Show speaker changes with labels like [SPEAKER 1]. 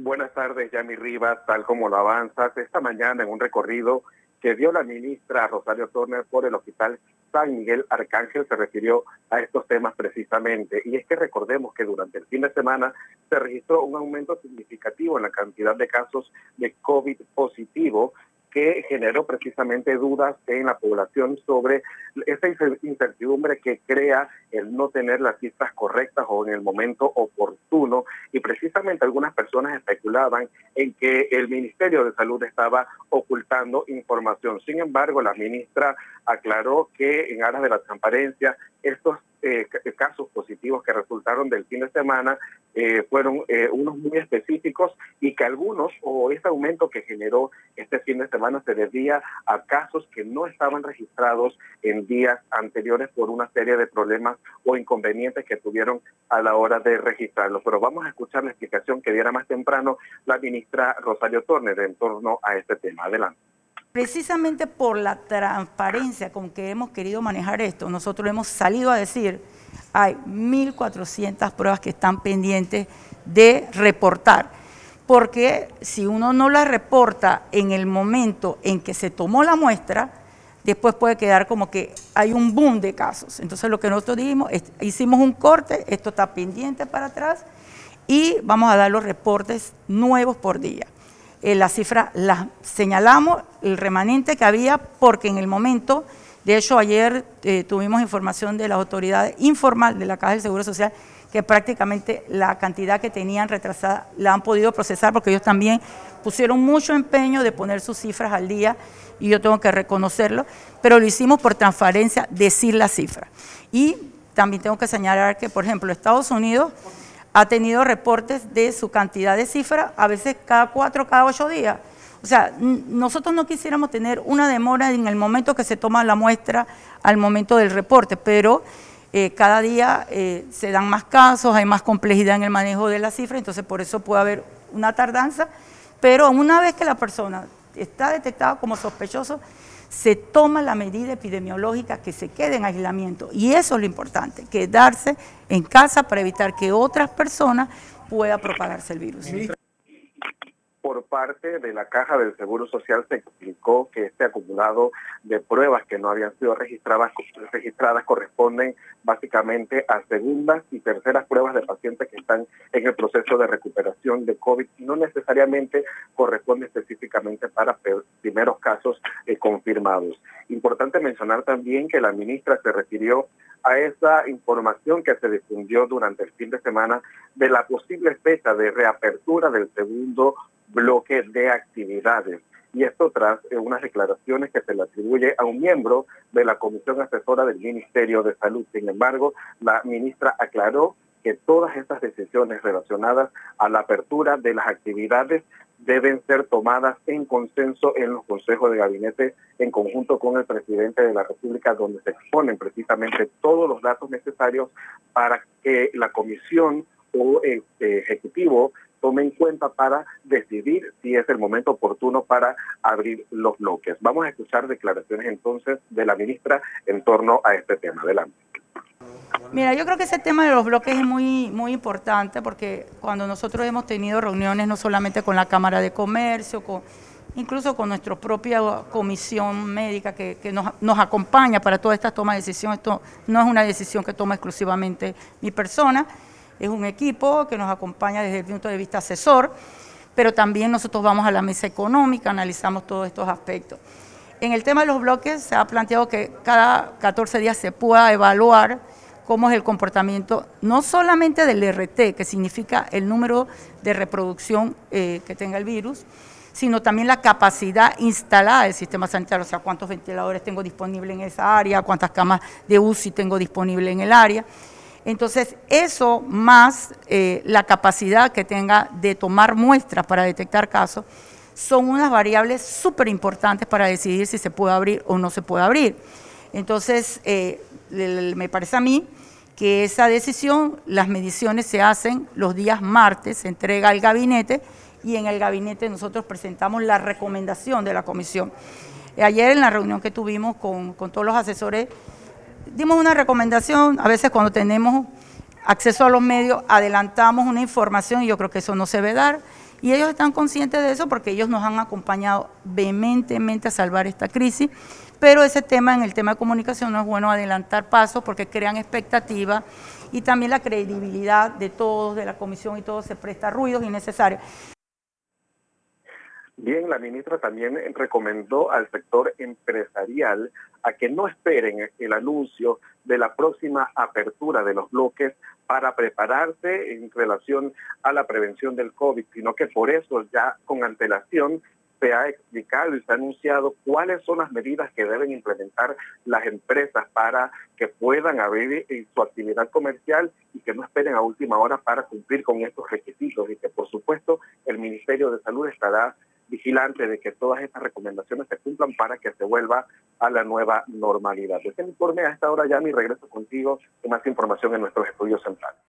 [SPEAKER 1] Buenas tardes, Yami Rivas. Tal como lo avanzas, esta mañana en un recorrido que dio la ministra Rosario Turner por el Hospital San Miguel Arcángel se refirió a estos temas precisamente. Y es que recordemos que durante el fin de semana se registró un aumento significativo en la cantidad de casos de COVID positivo, que generó precisamente dudas en la población sobre esa incertidumbre que crea el no tener las cifras correctas o en el momento oportuno, y precisamente algunas personas especulaban en que el Ministerio de Salud estaba ocultando información. Sin embargo, la ministra aclaró que en aras de la transparencia, estos casos positivos que resultaron del fin de semana fueron unos muy específicos, y que algunos, o ese aumento que generó este fin de semana, se debía a casos que no estaban registrados en días anteriores por una serie de problemas o inconvenientes que tuvieron a la hora de registrarlo. Pero vamos a escuchar la explicación que diera más temprano la ministra Rosario Turner en torno a este tema. Adelante.
[SPEAKER 2] Precisamente por la transparencia con que hemos querido manejar esto, nosotros hemos salido a decir, hay 1.400 pruebas que están pendientes de reportar, porque si uno no las reporta en el momento en que se tomó la muestra, después puede quedar como que hay un boom de casos. Entonces lo que nosotros dijimos, hicimos un corte, esto está pendiente para atrás, y vamos a dar los reportes nuevos por día. Las cifras las señalamos, el remanente que había, porque en el momento, de hecho ayer tuvimos información de las autoridades informal de la Caja del Seguro Social, que prácticamente la cantidad que tenían retrasada la han podido procesar, porque ellos también pusieron mucho empeño de poner sus cifras al día, y yo tengo que reconocerlo, pero lo hicimos por transparencia, decir las cifras. Y también tengo que señalar que, por ejemplo, Estados Unidos ha tenido reportes de su cantidad de cifras, a veces cada 4, cada 8 días. O sea, nosotros no quisiéramos tener una demora en el momento que se toma la muestra al momento del reporte, pero cada día se dan más casos, hay más complejidad en el manejo de la cifra, entonces por eso puede haber una tardanza, pero una vez que la persona está detectada como sospechoso, se toma la medida epidemiológica que se quede en aislamiento, y eso es lo importante, quedarse en casa para evitar que otras personas puedan propagarse el virus.
[SPEAKER 1] Por parte de la Caja del Seguro Social se explicó que este acumulado de pruebas que no habían sido registradas corresponden básicamente a segundas y terceras pruebas de pacientes que están en el proceso de recuperación de COVID, y no necesariamente corresponde específicamente para primeros casos confirmados. Importante mencionar también que la ministra se refirió a esa información que se difundió durante el fin de semana de la posible fecha de reapertura del segundo bloque de actividades, y esto tras unas declaraciones que se le atribuye a un miembro de la Comisión Asesora del Ministerio de Salud. Sin embargo, la ministra aclaró que todas estas decisiones relacionadas a la apertura de las actividades deben ser tomadas en consenso en los consejos de gabinete en conjunto con el presidente de la República, donde se exponen precisamente todos los datos necesarios para que la comisión o ejecutivo tome en cuenta para decidir si es el momento oportuno para abrir los bloques. Vamos a escuchar declaraciones entonces de la ministra en torno a este tema. Adelante.
[SPEAKER 2] Mira, yo creo que ese tema de los bloques es muy importante, porque cuando nosotros hemos tenido reuniones no solamente con la Cámara de Comercio, incluso con nuestra propia comisión médica que nos acompaña para todas estas tomas de decisión. Esto no es una decisión que toma exclusivamente mi persona, es un equipo que nos acompaña desde el punto de vista asesor, pero también nosotros vamos a la mesa económica, analizamos todos estos aspectos. En el tema de los bloques se ha planteado que cada 14 días se pueda evaluar cómo es el comportamiento, no solamente del RT, que significa el número de reproducción que tenga el virus, sino también la capacidad instalada del sistema sanitario, o sea, cuántos ventiladores tengo disponibles en esa área, cuántas camas de UCI tengo disponibles en el área. Entonces, eso más la capacidad que tenga de tomar muestras para detectar casos, son unas variables súper importantes para decidir si se puede abrir o no se puede abrir. Entonces, me parece a mí que esa decisión, las mediciones se hacen los días martes, se entrega al gabinete, y en el gabinete nosotros presentamos la recomendación de la comisión. Ayer en la reunión que tuvimos con todos los asesores, dimos una recomendación. A veces cuando tenemos acceso a los medios adelantamos una información, y yo creo que eso no se debe dar, Y ellos están conscientes de eso porque ellos nos han acompañado vehementemente a salvar esta crisis, pero ese tema, en el tema de comunicación, no es bueno adelantar pasos porque crean expectativas y también la credibilidad de todos, de la comisión y todo, se presta a ruidos innecesarios.
[SPEAKER 1] Bien, la ministra también recomendó al sector empresarial a que no esperen el anuncio de la próxima apertura de los bloques para prepararse en relación a la prevención del COVID, sino que por eso ya con antelación se ha explicado y se ha anunciado cuáles son las medidas que deben implementar las empresas para que puedan abrir su actividad comercial y que no esperen a última hora para cumplir con estos requisitos, y que por supuesto el Ministerio de Salud estará vigilante de que todas estas recomendaciones se cumplan para que se vuelva a la nueva normalidad. Este informe a esta hora ya, mi regreso contigo con más información en nuestros estudios centrales.